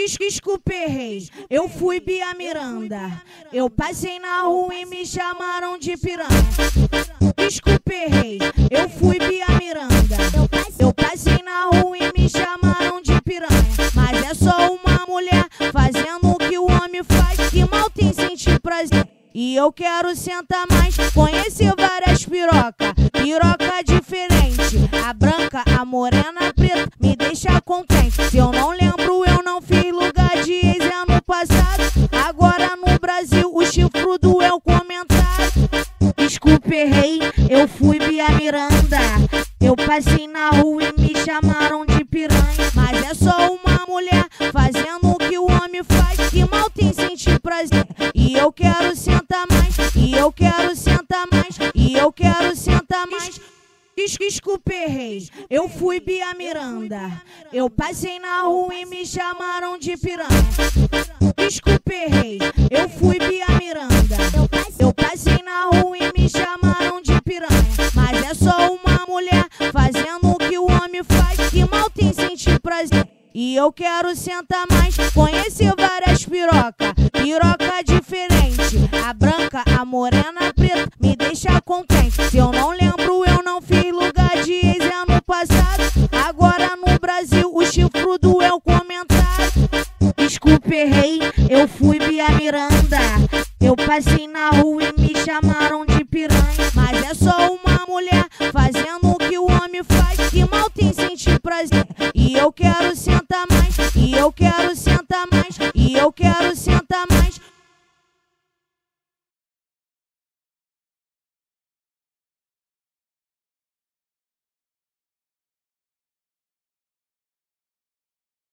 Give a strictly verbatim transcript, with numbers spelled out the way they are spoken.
Desculpe, errei, eu fui Bia Miranda. Eu passei na rua e me chamaram de piranha. Desculpe, errei, eu fui Bia Miranda. Eu passei na rua e me chamaram de piranha. Mas é só uma mulher fazendo o que o homem faz, que mal tem sentir prazer. E eu quero sentar mais, conhecer várias piroca, piroca diferente. A branca, a morena, a preta, me deixa contente. Se eu não lembro, eu não fiz lugar de ex ano passado. Agora no Brasil, o chifrudo é o comentário. Desculpe, errei, eu fui Bia Miranda. Eu passei na rua e me chamaram de piranha. Mas é só uma mulher fazendo o que o homem faz, que mal tem sentir prazer. E eu quero sentar mais, e eu quero sentar mais, e eu quero sentar mais. Desculpe, errei, eu fui Bia Miranda. Eu passei na rua e me chamaram de piranha. Desculpe, errei, eu fui Bia Miranda. Eu passei na rua e me chamaram de piranha. Mas é só uma mulher fazendo o que o homem faz, que mal tem sentir prazer. E eu quero sentar mais, conhecer várias piroca, piroca diferente. A branca, a morena, a preta, me deixa contente. Se eu não lembro, eu não fiz lugar de ex ano passado. Agora no Brasil, o chifrudo é o comentário. Desculpe, errei, eu fui Bia Miranda. Eu passei na rua e me chamaram de piranha. Mas é só uma mulher fazendo o que o homem faz, que mal tem sentir prazer. E eu quero sentar mais, e eu quero sentar mais, e eu quero